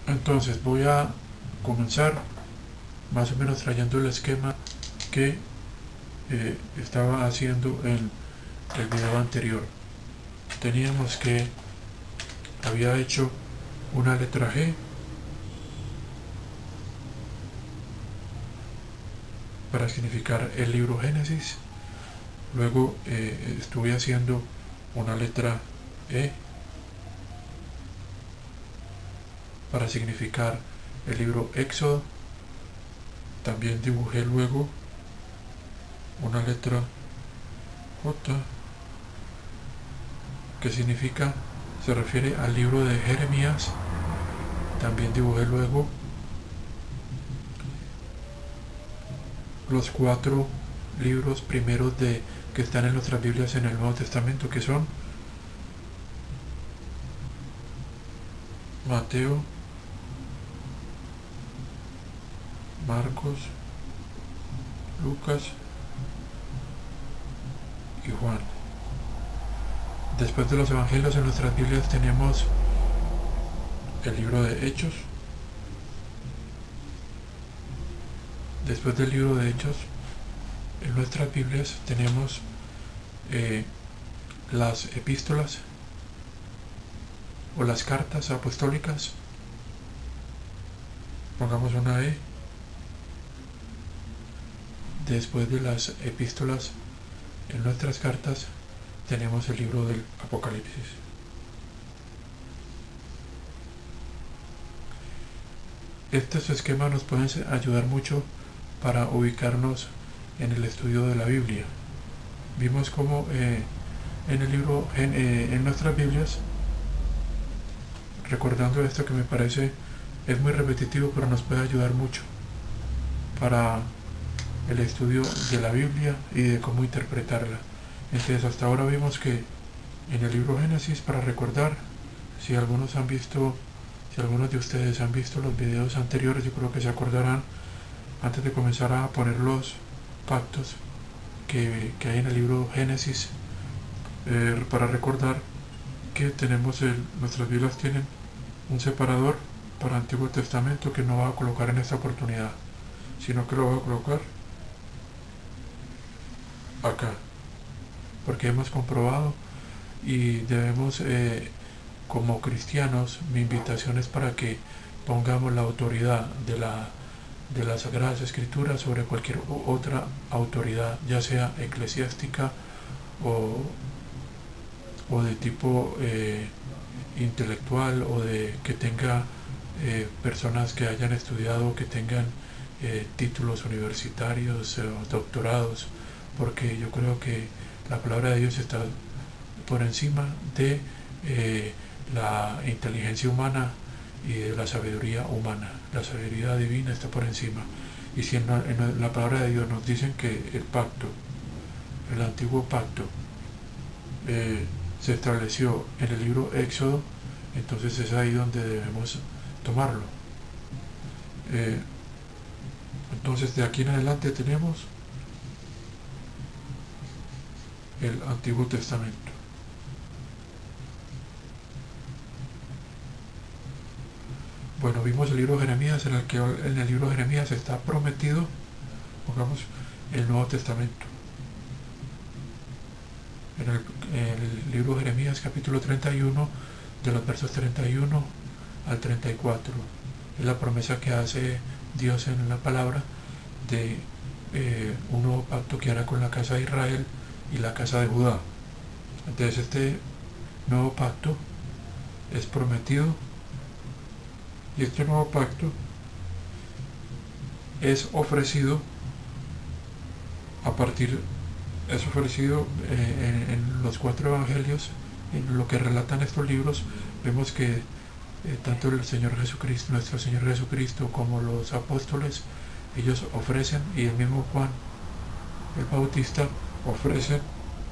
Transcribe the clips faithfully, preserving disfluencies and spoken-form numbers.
Entonces voy a comenzar más o menos trayendo el esquema que eh, estaba haciendo en el video anterior. Teníamos que había hecho una letra G para significar el libro Génesis. Luego eh, estuve haciendo una letra E para significar el libro Éxodo. También dibujé luego una letra J que significa, se refiere al libro de Jeremías. También dibujé luego los cuatro libros primeros de que están en nuestras Biblias en el Nuevo Testamento, que son Mateo, Marcos, Lucas y Juan. Después de los evangelios en nuestras Biblias tenemos el libro de Hechos. Después del libro de Hechos en nuestras Biblias tenemos eh, las epístolas o las cartas apostólicas. Pongamos una E. Después de las epístolas en nuestras cartas tenemos el libro del Apocalipsis. Estos esquemas nos pueden ayudar mucho para ubicarnos en el estudio de la Biblia. Vimos como eh, en el libro, en, eh, en nuestras Biblias, recordando esto que me parece es muy repetitivo, pero nos puede ayudar mucho para el estudio de la Biblia y de cómo interpretarla. Entonces hasta ahora vimos que en el libro Génesis, para recordar, si algunos han visto, si algunos de ustedes han visto los videos anteriores, yo creo que se acordarán, antes de comenzar a poner los pactos que, que hay en el libro Génesis, eh, para recordar que tenemos el, nuestras Biblias tienen un separador para Antiguo Testamento que no va a colocar en esta oportunidad, sino que lo va a colocar acá, porque hemos comprobado y debemos, eh, como cristianos, mi invitación es para que pongamos la autoridad de la de las Sagradas Escrituras sobre cualquier otra autoridad, ya sea eclesiástica o, o de tipo eh, intelectual, o de que tenga eh, personas que hayan estudiado, que tengan eh, títulos universitarios o eh, doctorados, porque yo creo que la palabra de Dios está por encima de eh, la inteligencia humana y de la sabiduría humana. La sabiduría divina está por encima. Y si en la, en la palabra de Dios nos dicen que el pacto, el antiguo pacto, eh, se estableció en el libro Éxodo, entonces es ahí donde debemos tomarlo. Eh, entonces de aquí en adelante tenemos el Antiguo Testamento. Bueno, vimos el libro de Jeremías, en el que en el libro de Jeremías está prometido, pongamos, el Nuevo Testamento. En el, en el libro de Jeremías, capítulo treinta y uno, de los versos treinta y uno al treinta y cuatro, es la promesa que hace Dios en la palabra de eh, un nuevo pacto que hará con la casa de Israel y la casa de Judá. Entonces este nuevo pacto es prometido, y este nuevo pacto es ofrecido a partir, es ofrecido eh, en, en los cuatro evangelios, en lo que relatan estos libros. Vemos que eh, tanto el Señor Jesucristo, nuestro Señor Jesucristo, como los apóstoles, ellos ofrecen, y el mismo Juan el Bautista ofrece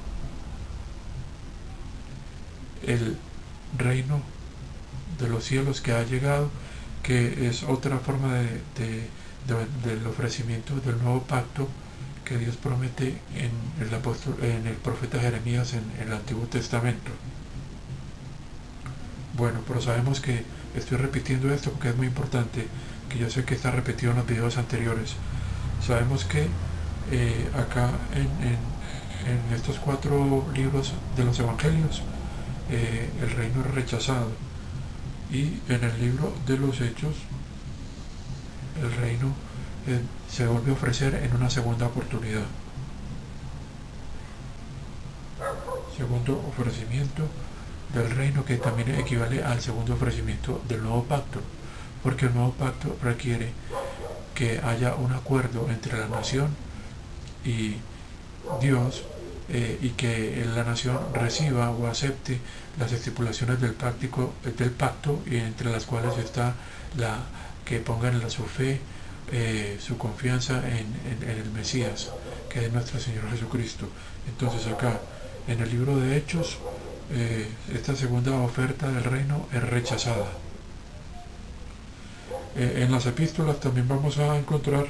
el reino de los cielos que ha llegado, que es otra forma de, de, de, del ofrecimiento del nuevo pacto que Dios promete en el, apóstol, en el profeta Jeremías en, en el Antiguo Testamento. Bueno, pero sabemos que estoy repitiendo esto porque es muy importante, que yo sé que está repetido en los videos anteriores. Sabemos que eh, acá en, en, en estos cuatro libros de los evangelios, eh, el reino es rechazado, y en el libro de los Hechos el reino eh, se vuelve a ofrecer en una segunda oportunidad. Segundo ofrecimiento del reino, que también equivale al segundo ofrecimiento del nuevo pacto, porque el nuevo pacto requiere que haya un acuerdo entre la nación y Dios, eh, y que la nación reciba o acepte las estipulaciones del, práctico, del pacto, y entre las cuales está la que pongan en la su fe, eh, su confianza en, en, en el Mesías, que es nuestro Señor Jesucristo. Entonces acá en el libro de Hechos, eh, esta segunda oferta del reino es rechazada. Eh, en las epístolas también vamos a encontrar,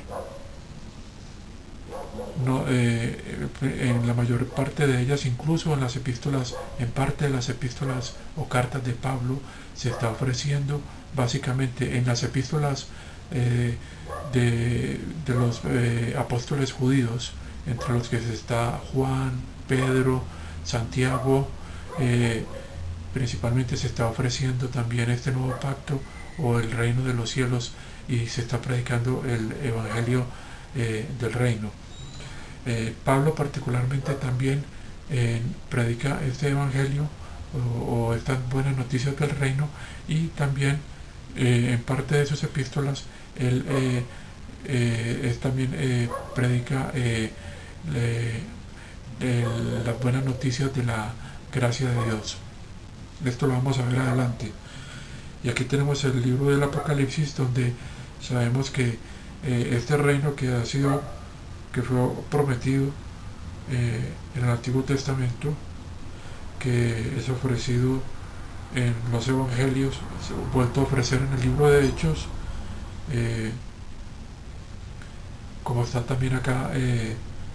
no, eh, en la mayor parte de ellas, incluso en las epístolas, en parte de las epístolas o cartas de Pablo, se está ofreciendo básicamente en las epístolas eh, de, de los eh, apóstoles judíos, entre los que está Juan, Pedro, Santiago, eh, principalmente se está ofreciendo también este nuevo pacto o el reino de los cielos, y se está predicando el evangelio eh, del reino. Eh, Pablo particularmente también eh, predica este evangelio o, o estas buenas noticias del reino, y también eh, en parte de sus epístolas él eh, eh, es, también eh, predica eh, le, el, las buenas noticias de la gracia de Dios. Esto lo vamos a ver adelante. Y aquí tenemos el libro del Apocalipsis, donde sabemos que eh, este reino que ha sido, que fue prometido eh, en el Antiguo Testamento, que es ofrecido en los evangelios, se ha vuelto a ofrecer en el libro de Hechos, eh, como está también acá, eh,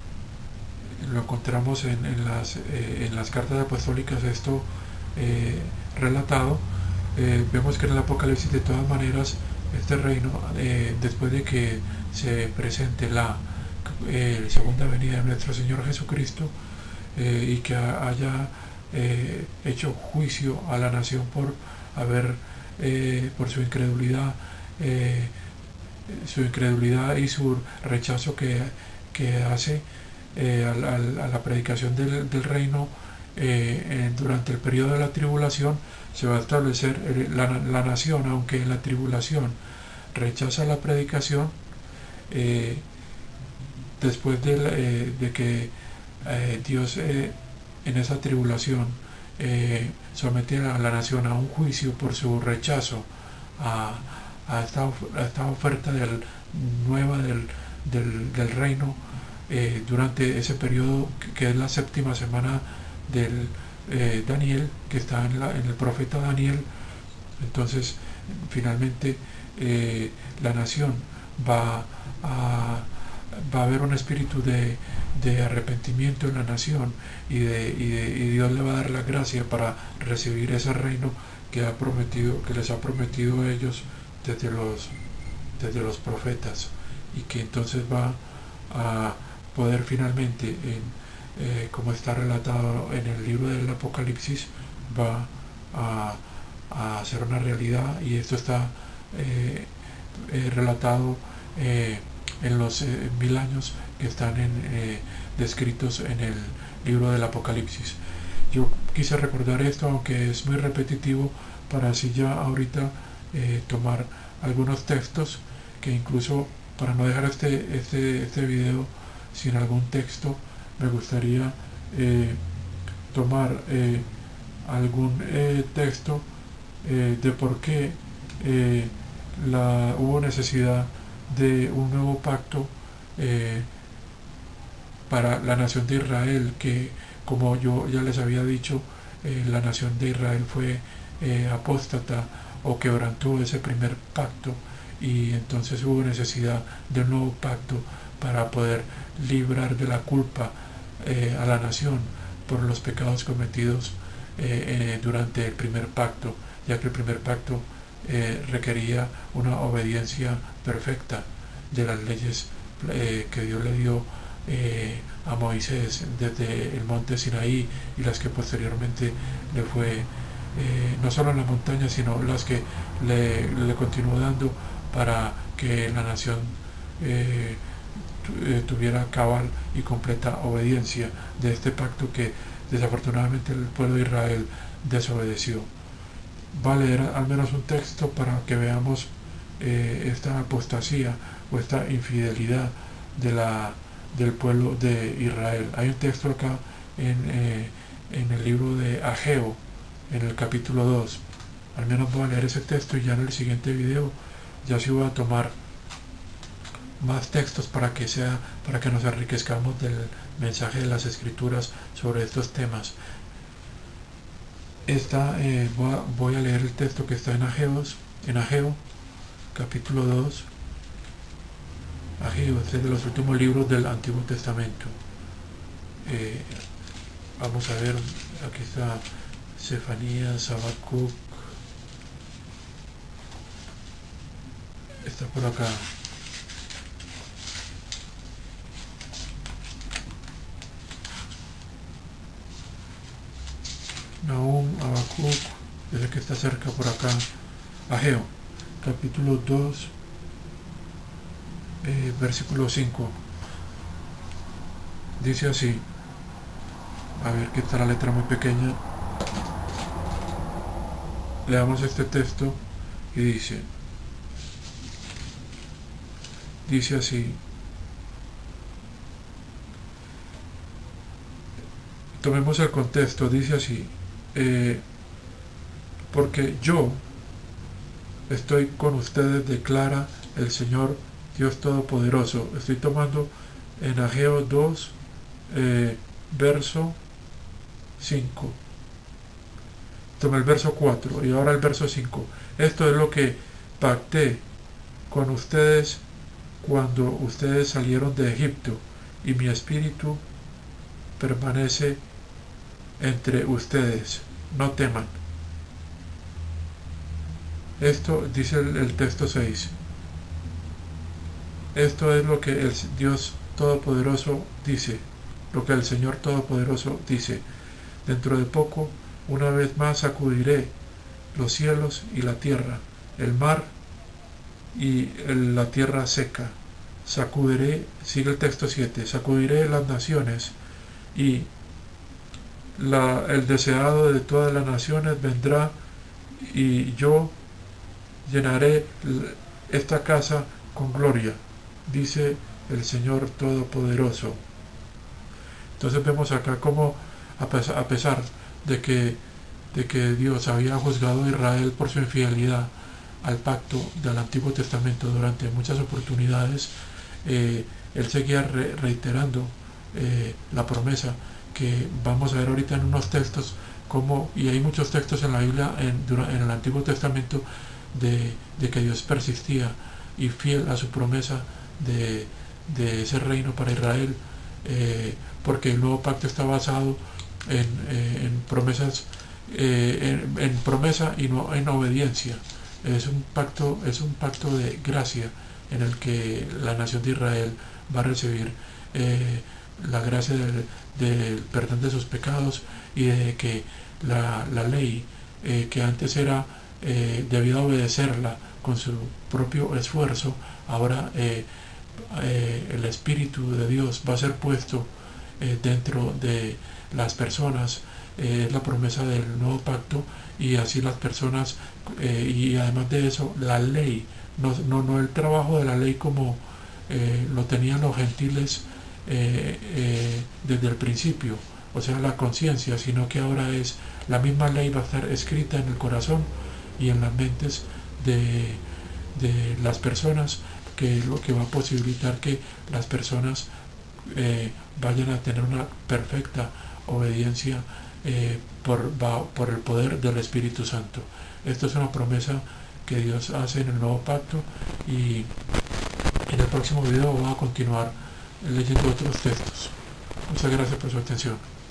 lo encontramos en, en, las, eh, en las cartas apostólicas, esto eh, relatado. Eh, vemos que en el Apocalipsis, de todas maneras, este reino, eh, después de que se presente la eh, segunda venida de nuestro Señor Jesucristo, eh, y que haya eh, hecho juicio a la nación por haber eh, por su incredulidad, eh, su incredulidad y su rechazo que, que hace eh, a, a, a la predicación del, del reino eh, en, durante el periodo de la tribulación. Se va a establecer eh, la, la nación, aunque en la tribulación rechaza la predicación, eh, después de, eh, de que eh, Dios eh, en esa tribulación eh, somete a la nación a un juicio por su rechazo a, a, esta, a esta oferta del, nueva del, del, del reino, eh, durante ese periodo que, que es la séptima semana del eh, Daniel, que está en, la, en el profeta Daniel. Entonces finalmente eh, la nación va a va a haber un espíritu de, de arrepentimiento en la nación, y, de, y, de, y Dios le va a dar la gracia para recibir ese reino que ha prometido, que les ha prometido a ellos desde los, desde los profetas, y que entonces va a poder finalmente, en, eh, como está relatado en el libro del Apocalipsis, va a, a ser una realidad. Y esto está eh, eh, relatado eh, en los eh, mil años que están en, eh, descritos en el libro del Apocalipsis. Yo quise recordar esto, aunque es muy repetitivo, para así ya ahorita eh, tomar algunos textos, que incluso para no dejar este, este, este video sin algún texto, me gustaría eh, tomar eh, algún eh, texto eh, de por qué eh, la, hubo necesidad de un nuevo pacto eh, para la nación de Israel, que, como yo ya les había dicho, eh, la nación de Israel fue eh, apóstata o quebrantó ese primer pacto, y entonces hubo necesidad de un nuevo pacto para poder librar de la culpa eh, a la nación por los pecados cometidos eh, eh, durante el primer pacto, ya que el primer pacto eh, requería una obediencia perfecta de las leyes eh, que Dios le dio eh, a Moisés desde el monte Sinaí, y las que posteriormente le fue eh, no solo en la montaña, sino las que le, le continuó dando para que la nación eh, tuviera cabal y completa obediencia de este pacto que desafortunadamente el pueblo de Israel desobedeció. Va a leer al menos un texto para que veamos eh, esta apostasía o esta infidelidad de la, del pueblo de Israel. Hay un texto acá en, eh, en el libro de Ageo, en el capítulo dos. Al menos voy a leer ese texto, y ya en el siguiente video ya sí voy a tomar más textos para que sea para que nos enriquezcamos del mensaje de las escrituras sobre estos temas. Esta, eh, voy, a, voy a leer el texto que está en Ageo, en Ageo capítulo dos. Ageo, este es de los últimos libros del Antiguo Testamento. Eh, vamos a ver, aquí está Sefanías, Habacuc, está por acá. Nahum, Habacuc, es el que está cerca por acá. Ageo, capítulo dos, eh, versículo cinco. Dice así, a ver que está la letra muy pequeña. Leamos este texto y dice, dice así, tomemos el contexto, dice así, eh, porque yo estoy con ustedes, declara el Señor Dios Todopoderoso. Estoy tomando en Ageo dos, eh, verso cinco. Tomé el verso cuatro y ahora el verso cinco. Esto es lo que pacté con ustedes cuando ustedes salieron de Egipto, y mi espíritu permanece entre ustedes. No teman. Esto dice el, el texto seis. Esto es lo que el Dios Todopoderoso dice, lo que el Señor Todopoderoso dice. Dentro de poco, una vez más sacudiré los cielos y la tierra, el mar y el, la tierra seca. Sacudiré, sigue el texto siete, sacudiré las naciones, y la, el deseado de todas las naciones vendrá, y yo llenaré esta casa con gloria, dice el Señor Todopoderoso. Entonces vemos acá cómo a pesar, a pesar de que, de que Dios había juzgado a Israel por su infidelidad al pacto del Antiguo Testamento durante muchas oportunidades, eh, Él seguía re reiterando eh, la promesa que vamos a ver ahorita en unos textos, como, y hay muchos textos en la Biblia, en, en el Antiguo Testamento, de, de que Dios persistía y fiel a su promesa de, de ese reino para Israel, eh, porque el nuevo pacto está basado en, eh, en promesas, eh, en, en promesa y no en obediencia. Es un pacto, es un pacto de gracia en el que la nación de Israel va a recibir eh, la gracia del, del perdón de sus pecados, y de que la, la ley eh, que antes era eh, debía obedecerla con su propio esfuerzo, ahora eh, eh, el Espíritu de Dios va a ser puesto eh, dentro de las personas. Es eh, la promesa del nuevo pacto, y así las personas, eh, y además de eso, la ley, no, no, no el trabajo de la ley como eh, lo tenían los gentiles eh, eh, desde el principio, o sea, la conciencia, sino que ahora es la misma ley, va a estar escrita en el corazón y en las mentes de, de las personas, que es lo que va a posibilitar que las personas eh, vayan a tener una perfecta obediencia eh, por, va, por el poder del Espíritu Santo. Esto es una promesa que Dios hace en el nuevo pacto, y en el próximo video voy a continuar leyendo otros textos. Muchas gracias por su atención.